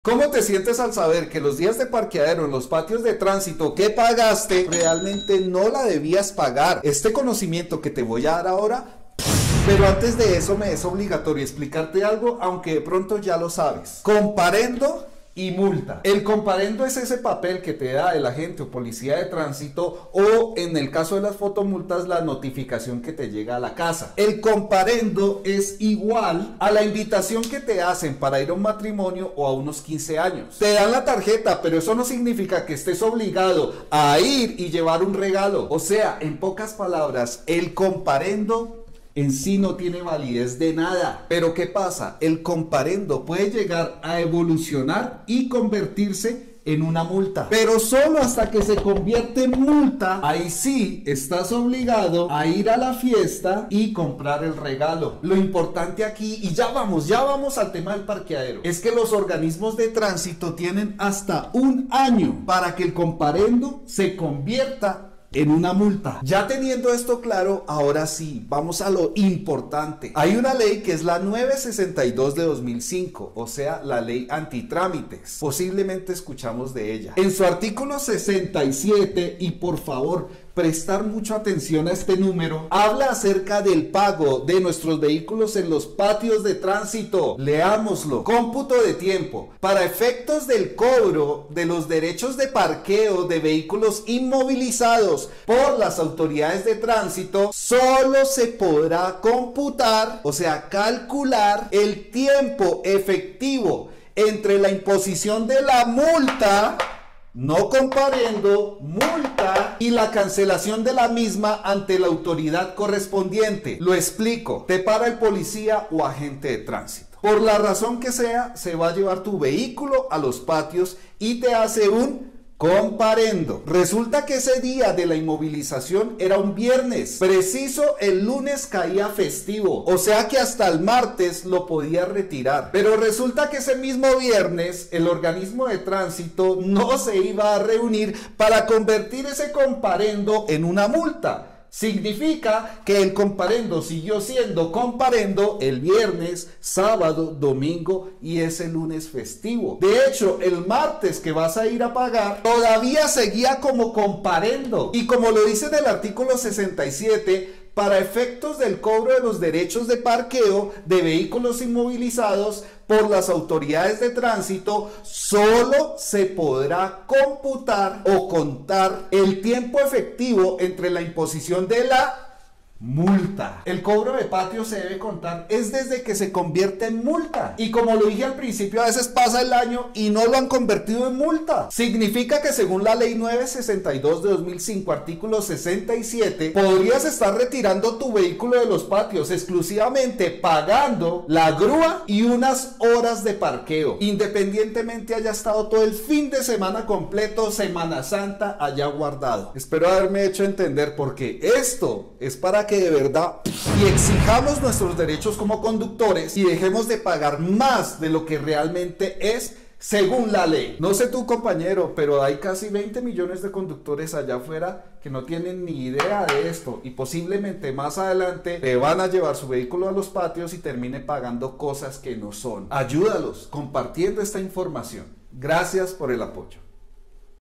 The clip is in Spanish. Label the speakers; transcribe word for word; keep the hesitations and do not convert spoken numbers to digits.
Speaker 1: ¿Cómo te sientes al saber que los días de parqueadero en los patios de tránsito que pagaste realmente no la debías pagar? Este conocimiento que te voy a dar ahora, pero antes de eso me es obligatorio explicarte algo, aunque de pronto ya lo sabes. Comparendo y multa. El comparendo es ese papel que te da el agente o policía de tránsito, o en el caso de las fotomultas, la notificación que te llega a la casa. El comparendo es igual a la invitación que te hacen para ir a un matrimonio o a unos quince años. Te dan la tarjeta, pero eso no significa que estés obligado a ir y llevar un regalo. O sea, en pocas palabras, el comparendo en sí no tiene validez de nada. Pero ¿qué pasa? El comparendo puede llegar a evolucionar y convertirse en una multa, pero solo hasta que se convierte en multa, ahí sí estás obligado a ir a la fiesta y comprar el regalo. Lo importante aquí, y ya vamos, ya vamos al tema del parqueadero, es que los organismos de tránsito tienen hasta un año para que el comparendo se convierta en una multa. Ya teniendo esto claro, ahora sí, vamos a lo importante. Hay una ley que es la novecientos sesenta y dos de dos mil cinco, o sea, la ley antitrámites. Posiblemente escuchamos de ella. En su artículo sesenta y siete, y por favor, prestar mucha atención a este número, habla acerca del pago de nuestros vehículos en los patios de tránsito. Leámoslo. Cómputo de tiempo. Para efectos del cobro de los derechos de parqueo de vehículos inmovilizados por las autoridades de tránsito, solo se podrá computar, o sea, calcular el tiempo efectivo entre la imposición de la multa, no comparendo, multa, y la cancelación de la misma ante la autoridad correspondiente. Lo explico. Te para el policía o agente de tránsito. Por la razón que sea, se va a llevar tu vehículo a los patios y te hace un comparendo. Resulta que ese día de la inmovilización era un viernes. Preciso, el lunes caía festivo. O sea que hasta el martes lo podía retirar. Pero resulta que ese mismo viernes el organismo de tránsito no se iba a reunir para convertir ese comparendo en una multa. Significa que el comparendo siguió siendo comparendo el viernes, sábado, domingo y ese lunes festivo. De hecho, el martes que vas a ir a pagar todavía seguía como comparendo. Y como lo dice en el artículo sesenta y siete, para efectos del cobro de los derechos de parqueo de vehículos inmovilizados por las autoridades de tránsito, solo se podrá computar o contar el tiempo efectivo entre la imposición de la multa. El cobro de patio se debe contar es desde que se convierte en multa. Y como lo dije al principio, a veces pasa el año y no lo han convertido en multa. Significa que según la ley novecientos sesenta y dos de dos mil cinco, artículo sesenta y siete, podrías estar retirando tu vehículo de los patios exclusivamente pagando la grúa y unas horas de parqueo, independientemente haya estado todo el fin de semana completo, Semana Santa, allá guardado. Espero haberme hecho entender, porque esto es para que que de verdad y exijamos nuestros derechos como conductores y dejemos de pagar más de lo que realmente es según la ley. No sé tú, compañero, pero hay casi veinte millones de conductores allá afuera que no tienen ni idea de esto, y posiblemente más adelante te van a llevar su vehículo a los patios y termine pagando cosas que no son. Ayúdalos compartiendo esta información. Gracias por el apoyo.